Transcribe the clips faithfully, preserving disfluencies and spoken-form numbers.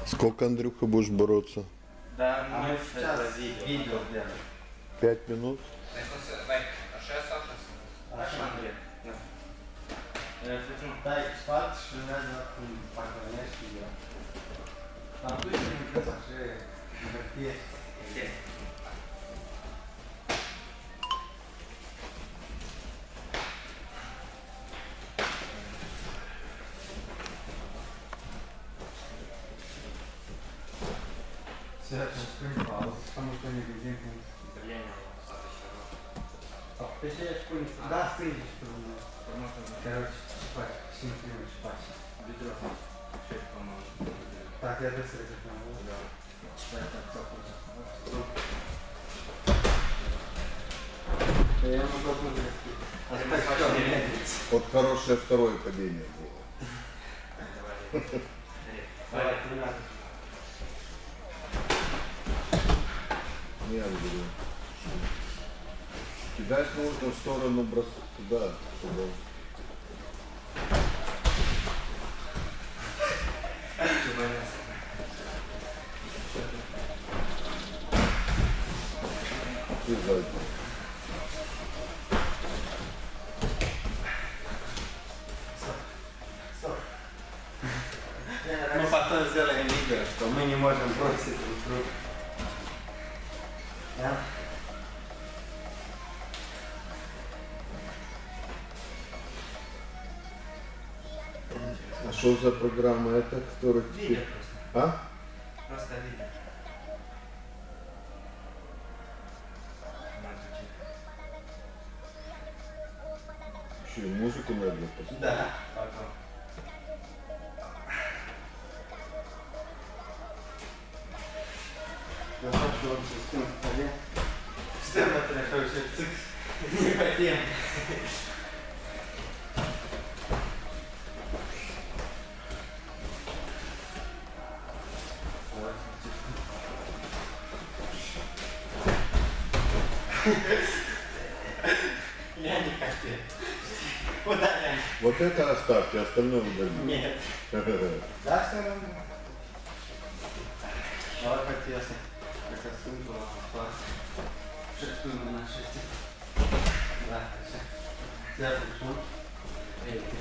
Сколько, Андрюха, будешь бороться? Да, мы сейчас видео сделали. Пять минут? Дай спать, что надо погонять видео. Там точно не пассажиры, вертеть. Сейчас скрин паузу, потому что не видим. Ты сейчас скрин? Да, скрин. Короче, спать, синхронно спать. Бедро. Шесть, по-моему. Так, я быстро это понял. Да. Спать так, запутаться. Я могу посмотреть. Вот хорошее второе падение было. Давай, не надо. Не, Андрей. Кидать нужно в сторону бросок туда, чтобы... И сзади. Мы потом сделаем видео, что мы не можем бросить друг друга. Да? А что за программа это, которая... Видео просто. А? Просто видео. Еще и музыку надо поставить. Да, потом. Достаточно вообще с тем столе. Что это вообще цик? Не хотим. Я не хотел. Удаляй. Вот это оставьте, остальное удалите. Нет. Да, все равно. Давай хоть если это ссылку класс. Шестую на шести. Да, все. Я пришел. Эй, ты.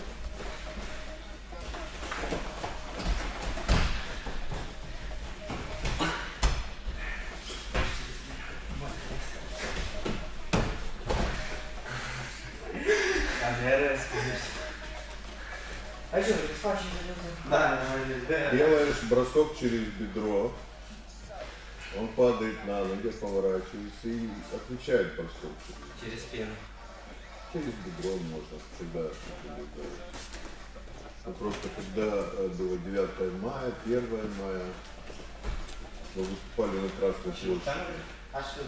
А что, ты спать не Да, да. Делаешь бросок через бедро, он падает на ноги, поворачивается и отвечает бросок. Через спину. Через бедро можно всегда. Но просто когда было девятое мая, первое мая, мы выступали на Красной площади. А что?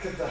Когда?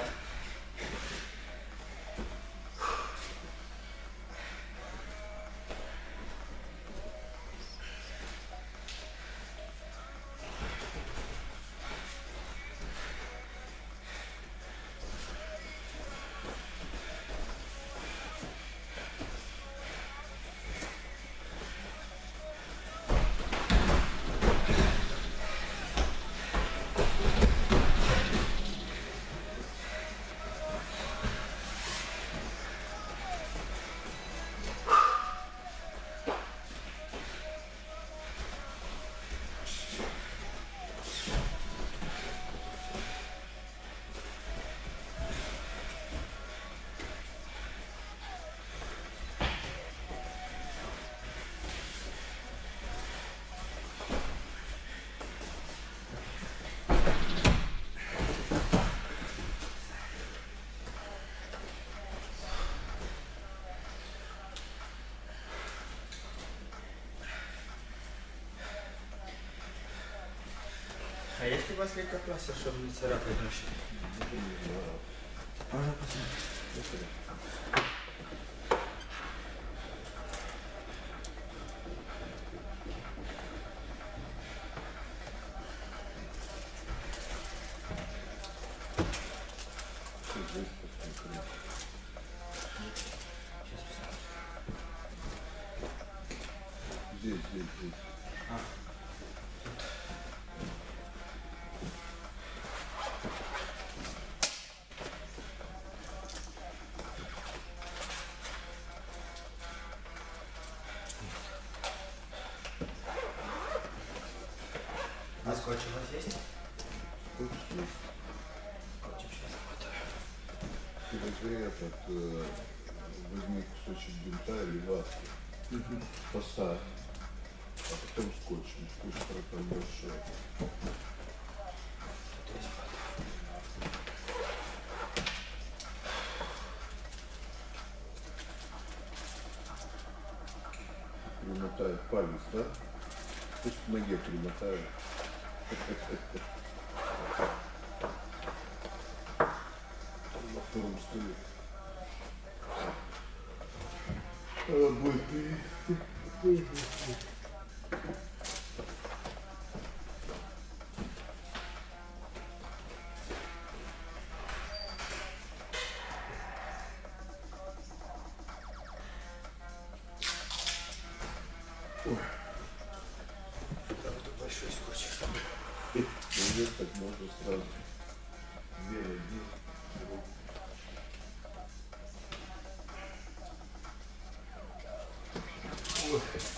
А есть у вас лейкопластырь, чтобы не царапать ночью? Можно посмотреть? Здесь, здесь, здесь. А. А скотч у вас есть? Скотч есть. Скотчем сейчас работаю. Ты возьми этот, э, возьми кусочек бинта или ватки, Угу. поставь, а потом скотч. Скотч там большой. То есть Примотает палец, да? Пусть к ноге примотает. На втором столе. Она будет и... Ой. там тут большой скотч. Идет так можно сразу. Две ноги. Ой.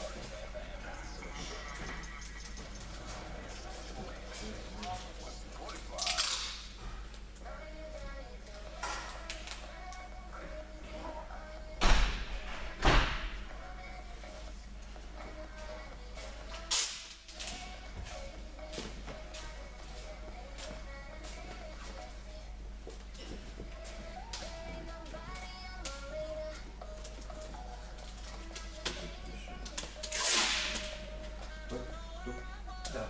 Да.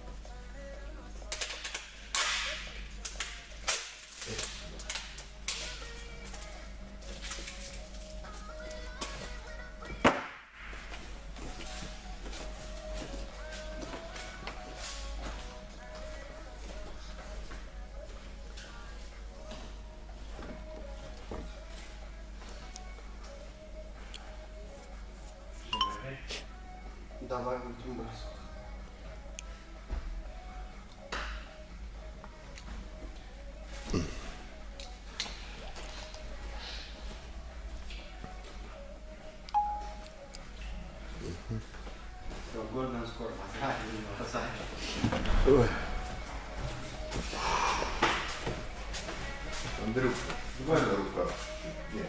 Давай будем бросать. Гордон скоро. Ой. Андрюха, давай на руках. Нет.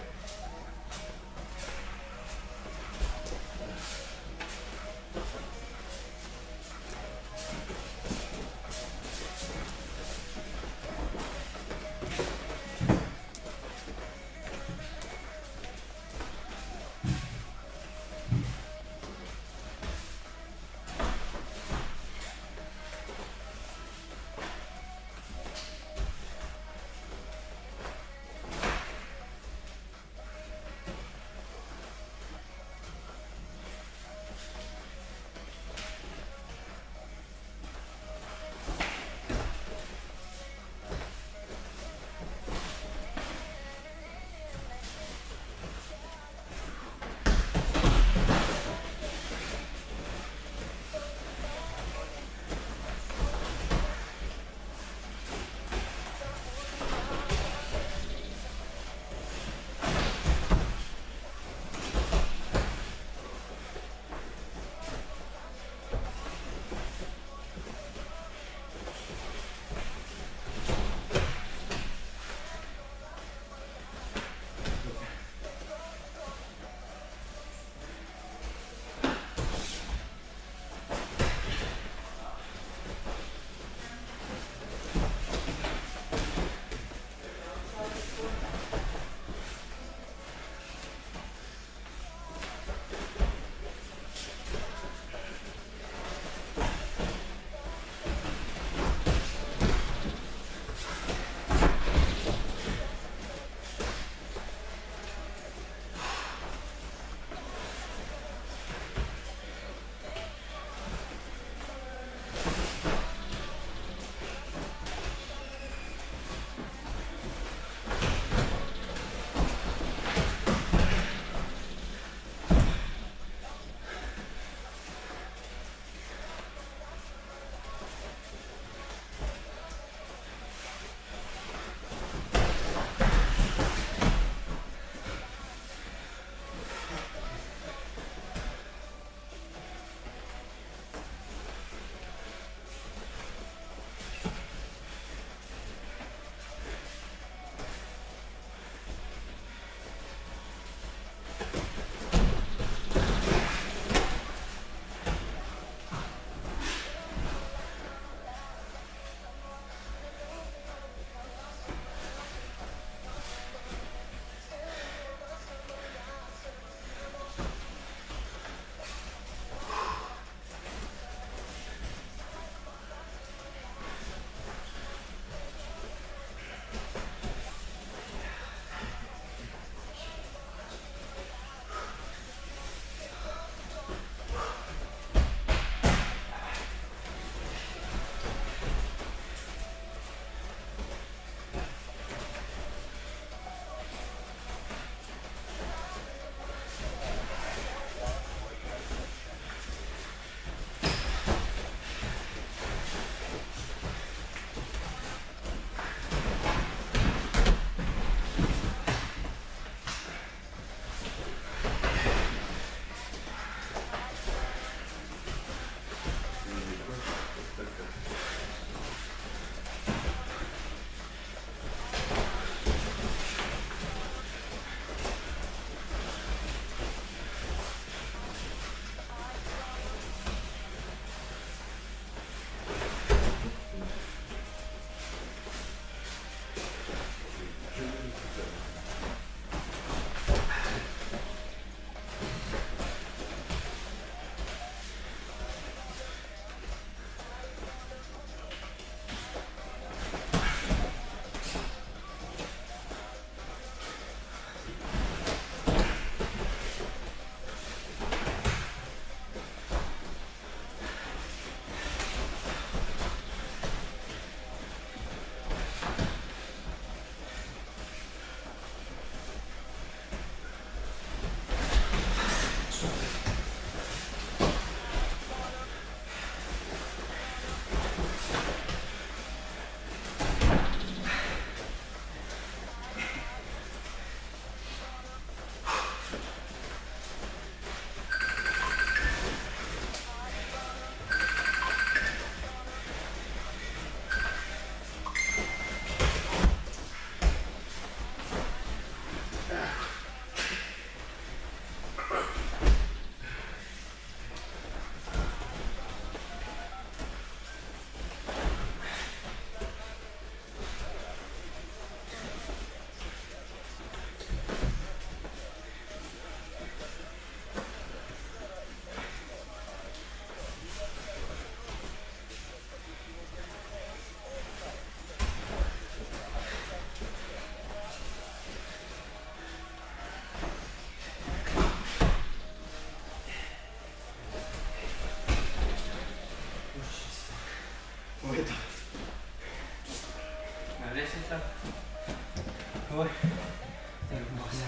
Ой. Так, Максим.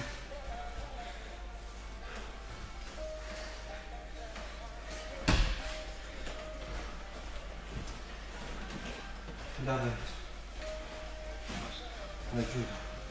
Да, да. На чудо.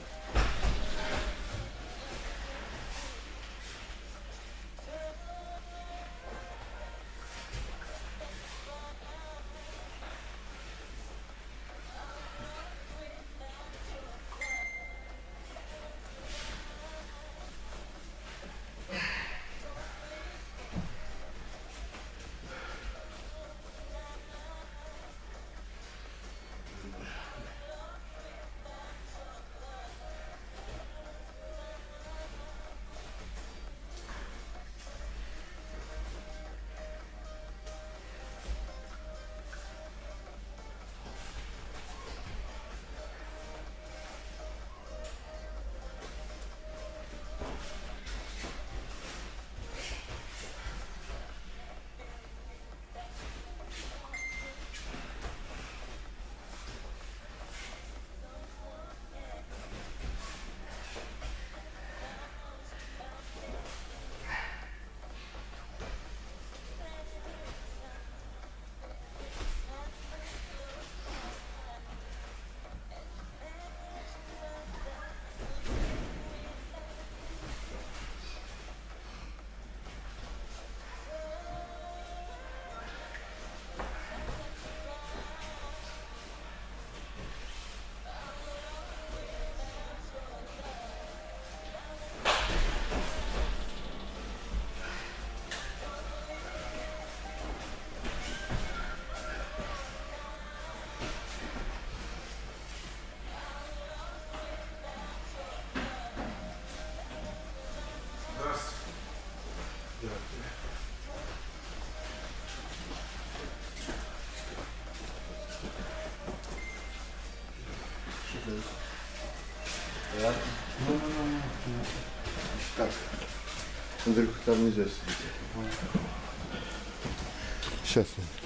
Да? Ну, ну, ну, ну. Так. Андрюха, там нельзя сидеть. Сейчас.